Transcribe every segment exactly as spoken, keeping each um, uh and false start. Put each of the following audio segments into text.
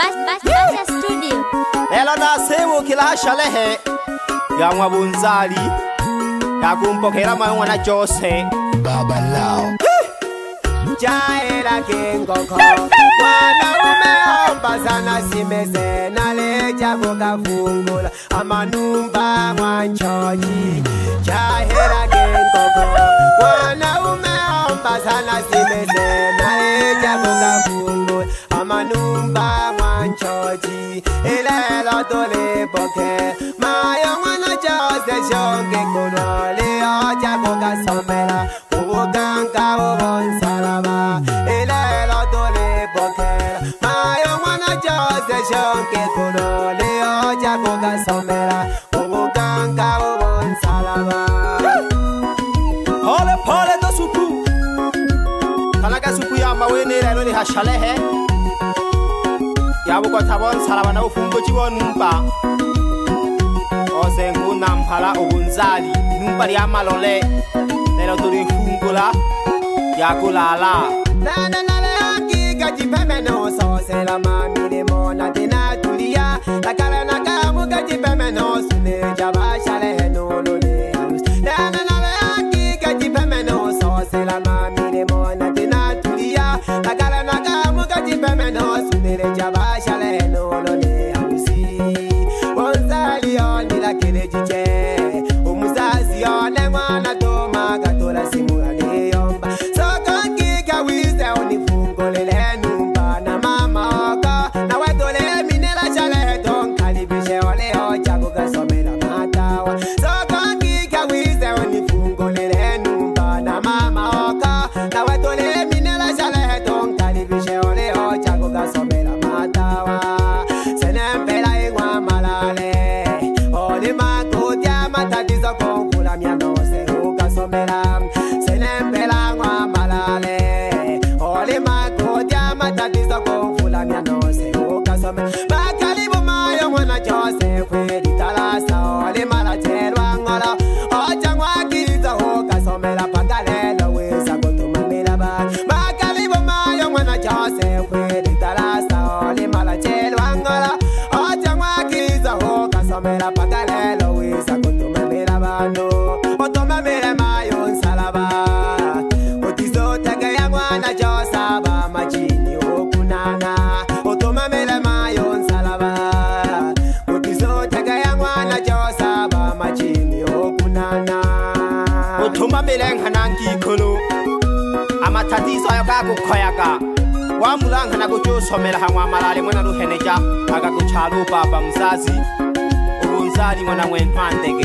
Basha Studio. Ela nasemu kila shalehe ya mwabunzali ya kumpokera mwana Jose Baba Lao Jaira kengoko Mwana umeomba sana simeze Naleja kuka fungula Amanumba mwanchoji Jaira kengoko Mwana umeomba sana simeze Naleja kuka fungula Amanumba mwanchoji Ilelo tole boke Maya mwana Jose shonge kuno Leo jakuka somera Ubuganka ubonsalaba Ilelo tole boke Maya mwana Jose shonge kuno Leo jakuka somera Ubuganka ubonsalaba Pole pole to suku Kanaka suku ya mawene lelo ni hashalehe Yabu kwa tabon salaba na ufungo chiwa numba Ose nguna mpala ubunzali Numba ya malole Nelo turi fungula Yakulala Nana nale angi gaji peme no Sose la mami de mona tina tulia La kare na kamu gaji peme no Sune jaba shale no lo le alus Nana nale angi gaji peme no Sose la mami de mona tina tulia La kare na kamu gaji peme no Sune jaba shale no lo le alusi Bonzali oni la kele jiche Umuzazi one mwana toma Katola simu ane yomba Soko kika wize oni fungo lele numba Na mama oka Na wetole minela chale Don kalibishe ole ocha Kuka somela matawa Soko kika wize oni fungo lele numba Na mama oka Na wetole minela chale Don kalibishe ole ocha Kuka somela matawa Senempela ingwa malale Oli makutia matatizo kufula mianose ukasomela Senempela ingwa malale Oli makutia matatizo kufula mianose ukasomela Makalibu mayo mwana Jose Kwedi talasa oli malacherwa ngolo Ocha mwakizo ukasomela Pakalelo wisa kutumamila ba Makalibu mayo mwana Jose Kwedi talasa oli malacherwa ngolo Ocha mwakizo ukasomela Pakalelo wisa kutumamila bano Otumamile mayo nsalaba Otizo teke ya mwana Josaba Machini okunana Otumamile mayo nsalaba Otizo teke ya mwana Josaba Machini okunana Otumamile nganangi kulu Amatatizo yokaku koyaga Wamulanga na kuchosomela hamwa malale mwana ruheneja Aga kuchalu baba mzazi Ubunzali mwana mwenpandege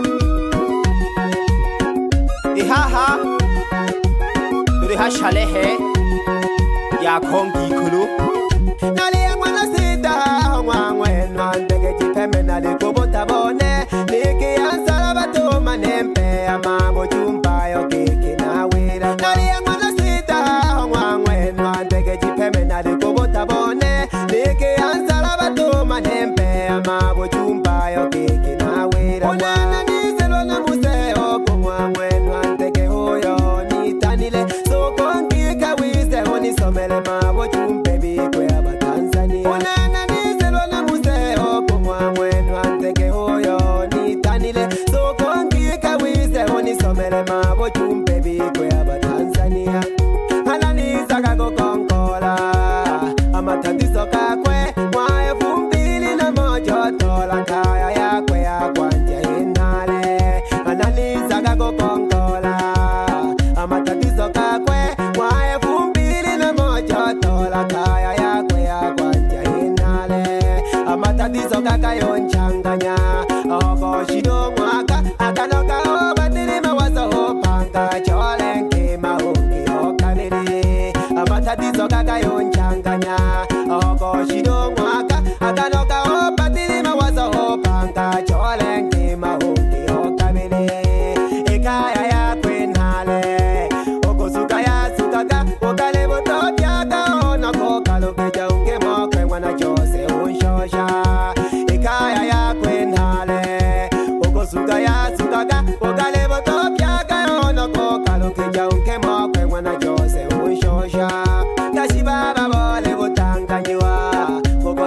Ihaha Duri hashalehe Ya kongi kulu Nali ya mwana sita Mwa mwenpandege Jipeme nali kubota bone Niki ansala batu manempe Amabo chumpa yo kiki na wira Nali ya mwana sita Mwa mwenpandege Jipeme nali kubota bone Niki ansala batu manempe Amabo chumpa yo kiki na wira Onana niselo na museo Kumwa mwenpandege huyo Nitanile Sokongi kawize Unisomele mabo chumpe Bikwe aba Tanzania Onana niselo na museo Kumwa mwenpandege huyo Nitanile Sokongi kawize Unisomele mabo chumpe Bikwe aba Tanzania Ananiza kako konkola Amatatizo kakwe Mwae fumbili na mojo Tola kaya yakwe ya kwanja inale Ananiza kako konkola Amatatizo kakwe Mwae fumbili na mojo Tola kaya yakwe ya kwanja inale Amatatizo kaka yonchanganya Oko shido mwaka Akanoka obatiri mawazo opanga Chole nkema hongi okaniri Amatatizo kaka yonchanganya Oko shido mwaka Akanoka obatiri mawazo opanga Chole nkema hongi okaniri Ikaya ya kwenale Oko suka ya sukaka Okale boto kyaka Ono kokalo keja unge mokwe Mwana Jose unshosha Ikaya ya kwenale Oko suka ya sukaka Okale boto kyaka Ono kokalo keja unge mokwe Mwana Jose unshosha Kashi baba bole botanganyiwa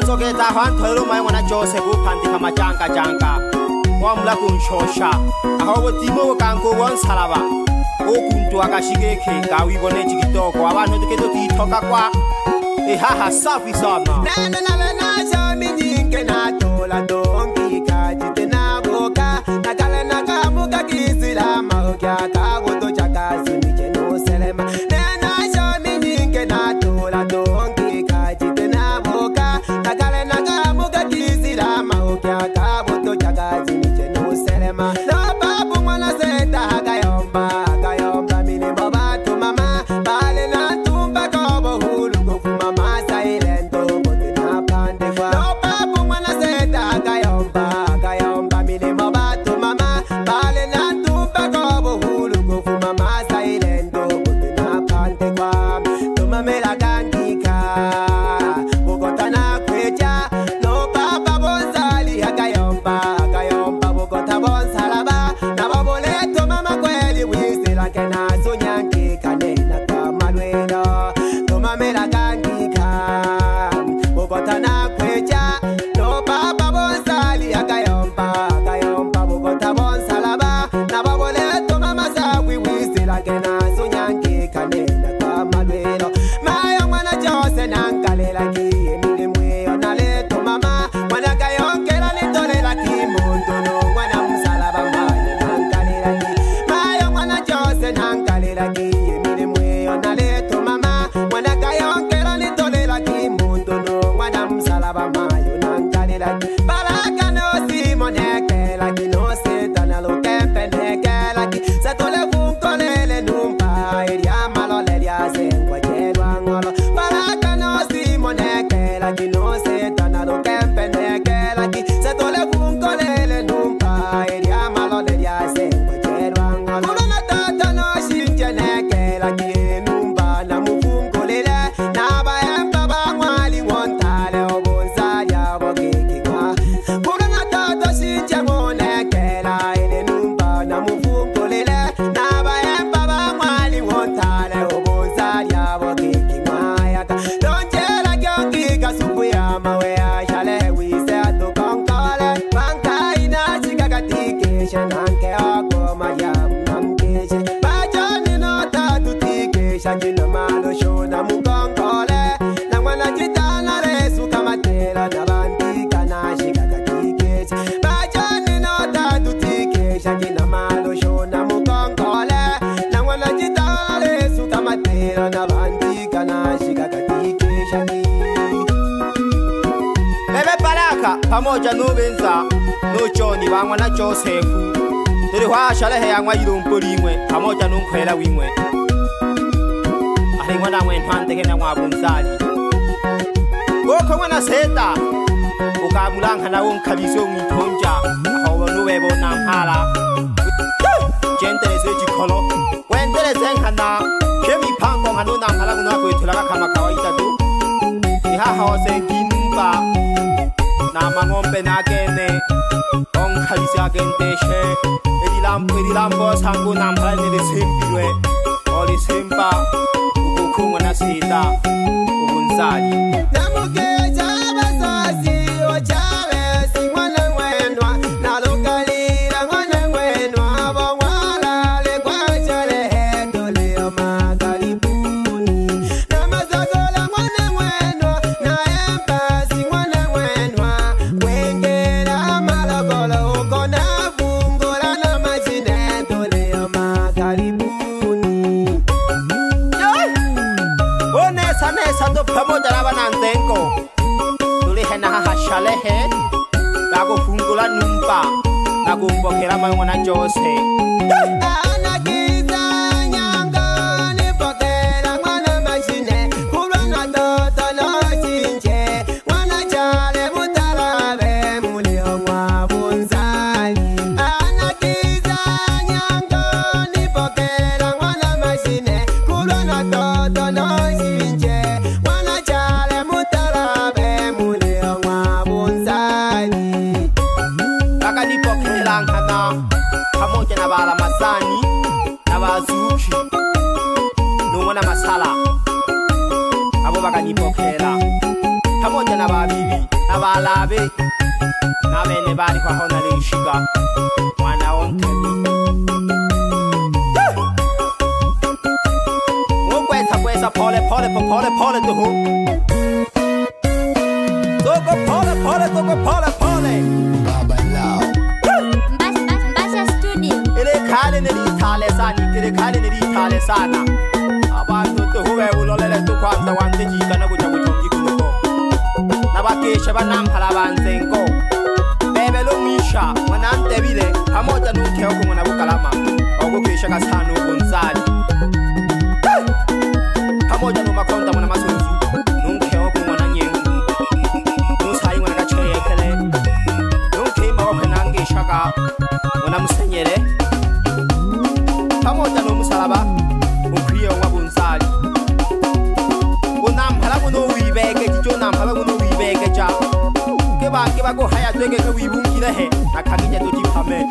Wanzo geta hantu ero mai wana chose kupandika majanga janga. Wamla kunshosha. Aho botimo kanko wonsaraba. Okuntu akashigeke kawibone chikitoko abantu tuketo titoka kwa. Ehaha safi sana. Nana na na shami nyinge na tola dongi kaji na boka. Nakale nakamuka kisila maokya kabuto chakazi nije no selema. Nana shami nyinge na tola dongi kaji na boka. Nakale nakamuka kisila maokya kabuto chakazi nije no selema. No babu mwana seta hakayomba hakayomba mini baba tu mama bale na tumba kobo hulu kufu mama sailento bote na pande kwa. No babu mwana seta hakayomba hakayomba mini baba tu mama bale na tumba kobo hulu kufu mama sailento bote na pande kwa. Tumamela kandika Bogota na kwecha. No baba bonzali hakayomba hakayomba Bogota bonsalaba na baboleto mama kweli wisela kena sonyanke kanena kama lwelo. Tumamela kandika Bogota na kwecha. No baba bonzali hakayomba hakayomba Bogota bonsalaba na baboleto mama sawi wisela kena sonyanke kanena kama lwelo. Mayo mwana chose nankalela ki emile mweyo naleto mama mwana kayonkela nitolela ki mundu no mwana msalaba mayo nankalela ki. Mayo mwana chose nankalela ki emile mweyo naleto mama mwana kayonkela nitolela ki mundu no mwana msalaba mayo nankalela ki. Baraka no simonekela ki no setana lo kempenekela ki. Satole funkolele numpa eria malole ria sengwa jelwa ngolo. Baraka no simonekela ki no setana lo kempenekela ki. Satole funkolele numpa eria malole ria sengwa jelwa ngolo. Kulona tata no shinjenekela ki numba na mufunkolele. Na baemba bangwali wontale obonzali abogeki kwa. Kulona tata shinjenekela ele numba na mufunkolele. Na baemba bangwali wontale obonzali abogeki kwa yaka. Donjela kyongi kasupu ya mawe ashale wise atukonkole. Banka ina chikakatikeshe nanke ako mayamu namkeshe. Bajoni no tatu tikesha jina malo shona mukonkole. Na mwana jitana resu kamatela na bandika na shikakatikeshe. Bajoni no tatu tikesha jina malo shona mukonkole. Na mwana jitana resu kamatela na bandika na shikakatikeshe. Bebe Baraka pamoja nubenza no John bangwa na Joseph. Turi hwashalehe yangwa yirumpo limwe pamoja nunkwela wimwe. Ari mwana mwe ntwandeke na mwabunzali. Goko mwana seta ukamulanga na wonkalizo mwitonja aho nuwebo na mpala. Jenteleze jikolo wenteleze nkana kemi pango ngano na mpala kuna kwetula kama kawaida tu. Ihaha ose kinumba na mangombe na gene onkalisi agenteshe edilampo edilampo sangu na mpala nile sempirwe oli sempa ukukumwa na sita ubunzali. Namugeja abasozi ochabe si mwana mwenwa nalukalira mwana mwenwa bongwala lekwachale hetoleo makaribuni. Namazagola mwana mwenwa naemba si mwana mwenwa wengera malagolo uko na vungula na majine toleo makaribuni. Onesa nesa to pamoja na bananzengo. Tulihe na hashalehe nago fungula numpa nago mbokera mwana Jose. Anagiza nyanga ni pokera mwana mashine. Kulwana toto no chinche mwana chale mutalabe mulio mwabunzali. Anagiza nyanga ni pokera mwana mashine. Kulwana toto no chinche mwana chale mutalabe mulio mwabunzali. Kaka nipokela nkana pamoja na bala masani na bazuki numwana masala abo bakanipokela pamoja na babibi. balabe na bene bari kwa hona lishiga mwana onkeli Mukweta kwesa pole pole pole pole tuhu Toko pole pole toko pole pole Baba lao Mbasha Studio Ile kale nili tale sani ile kale nili tale sana Abantu tuhuwe ulolele tukwanza wante jika na kuja kuchongi kunuko Nabakesha banampala banzengo Bebe lumisha manante bile pamoja nuke huko mwana bukalama Ogukesha kasanu Gonzali Pamoja numakonda mwana masunzu Nunke huko mwana nyengu Nusayi mwana kachekele Nunke ima wake nangeshaga Mwana musenyere Pamoja numusalaba Ukriye wa Gonzali Unampala muno wibeke Jijo nampala muno wibeke ja Keba keba go haya twege ke wibungire he Akagije dojipame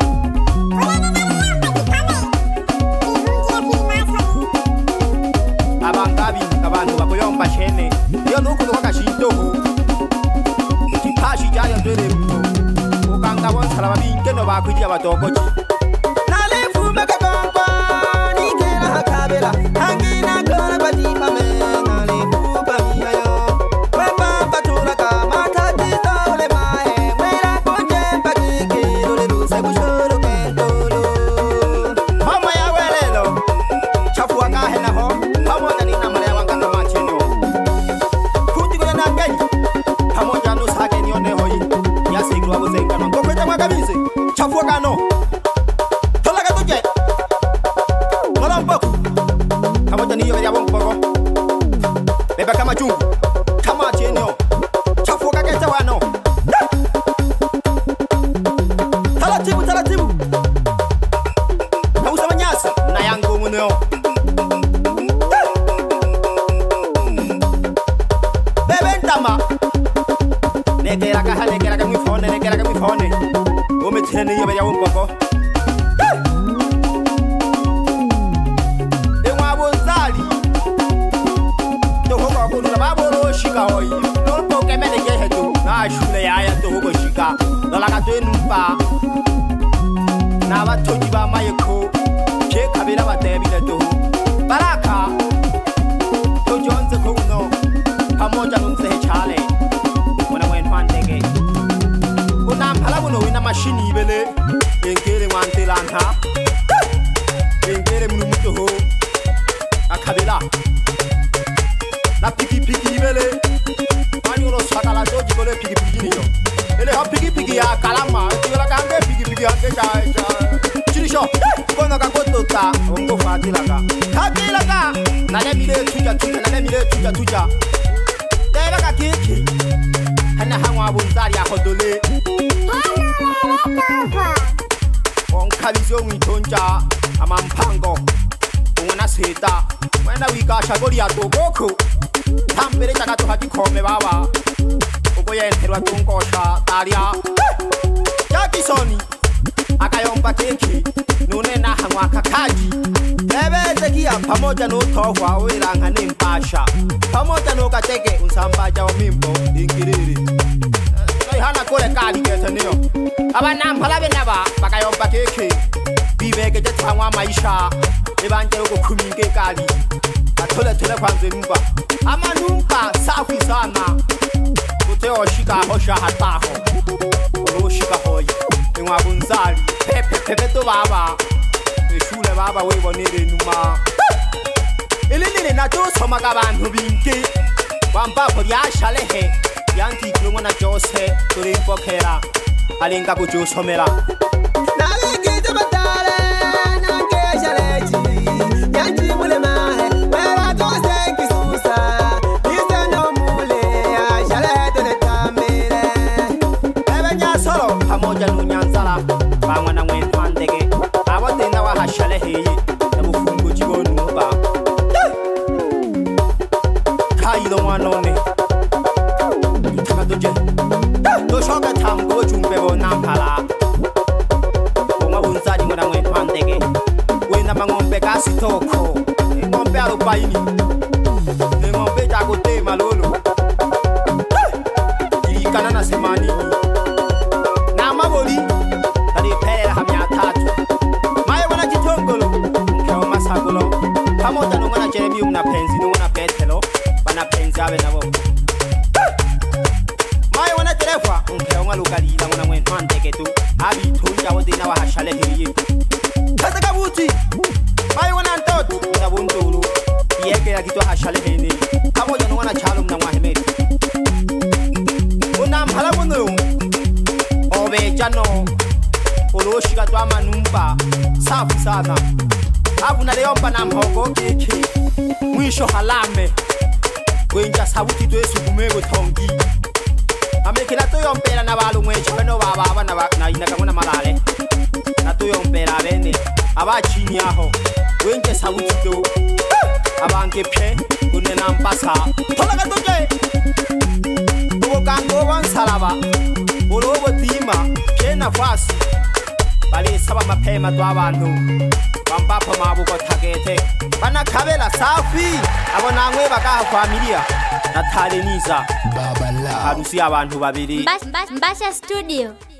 Abangabi abantu bakoyomba chene Yo nuko kwa shitoho Kipashi jari ndere ruto Ukanga wonsala babinge no bakwije abadogoji Nalefu mekagomba Nikera hakabela Hangina kona badipame Nalefu bamiyayo Wemba patura kama Tatito ule mahe Mwera konje mpakike Lule ruse kushuru kendolo Mama ya welelo Chafu wakahe na ho Pamoja nina marea wanga kama chino Kunjiko ya nangeni Pamoja nusake nione hoi Yasigru wabu zengano Ngokweta mwagamizi Chafu wakano Tolaga tuje Mola mpoku Pamoja niyo ya mpoko Beba kama chungu Kama chenyo Chafu wakaketa wano Taratibu taratibu Na usama nyasi Na yangu muneo Bebe ntama Negera kaha negera ka mwifone negera ka mwifone Umetene niyo ya mpoko Ewa Gonzali Toho kwa kudula babolo shika hoi Nolpo kemene jehetu Na shule ya ya toho kwa shika Nolaka tue numpa Na watoji ba mayeko Che kabila watebile toho Baraka Tojonze kuno Pamoja nunzehe chale Mwana mwen fandege Unampala muno wina mashini ibele Engere wante lanta Engere munu muto ho Akabela La piki piki ibele Mani ulo sakala doji kole piki piki niyo Ele ha piki piki ya kalama Tiyola kange piki piki hange chai chai Chirisho Kono kakoto ta Ongo fati laka Haki laka Nane mile tuja tuja Nane mile tuja tuja Teba kakiki Hana hangwa Gonzali ya hodole Onkalizo mwitonja Ama mpango Unwana seta Mwena wika shagori ya togoku Tambere chaka tuhaki kome baba Uko ya enterwa tungosha Taria Jakisoni Akayomba keki Nune na hangwa kakaji Ebe zekia pamoja no tohwa Uiranga nimpasha Pamoja no kateke Unsambaja wa mimbo Ingiriri Hana kore kali kete niyo Aba nampala benaba Bakayomba keki Bibeke jetangwa maisha Ebanje uko kuminge kali Atole tole kwanze numba Ama numba safi sana Uteo shika hosha hataho Oro shika hoi Ewa Gonzali Pepe pepe to baba Eshule baba webonere numa Ililili na joso magabantu bingi Wamba kori ashalehe Yanti kulungo na jose Turimpo kera Alinga kujusomera Naliki jabatale Nange shaleji Yanti mule mahe Wera jose kisusa Nise no mule Ashale tene tamire Ebe nyasoro Pamoja nunyanzala Bangwa na mwen fandege Awote na wahashale heye Ebu fungu jigo numba Kailo wanone Itaka doje Doshoka tango jumbebo nampala Onga Gonzali mwana mwen fandege Wena mangombe kasi toko Ngombe alubaini Ngombe jago te malolo Jirikana na sema chabe nabo mai wana telefa unke onga lukalila ngona mwen twanteke tu abi thunja wodina wa hashale hiriye kaza kabuti mai wana ntot na bundulu yeke yakitwa hashale hene abo jono wana chalum na maheme una mhala bono obe jano oloshika twa manumba safu sana abuna leomba na mhogo kiki mwisho halame wenja sabuti twesu kumego tongi amekila to yompera na balumwe chano baba abana na inakamuna malale na to yompera bene abachini aho wenja sabuti to abange phe kunena mpasa thola ka toje ubo kango bansalaba ulobo tima kena fasi bali saba maphema to abantu bambapha mabuko thakethe bana khabela safi abona ngwe baka familia nathalenisa Baba la arusi abantu babiri Mbasha Studio.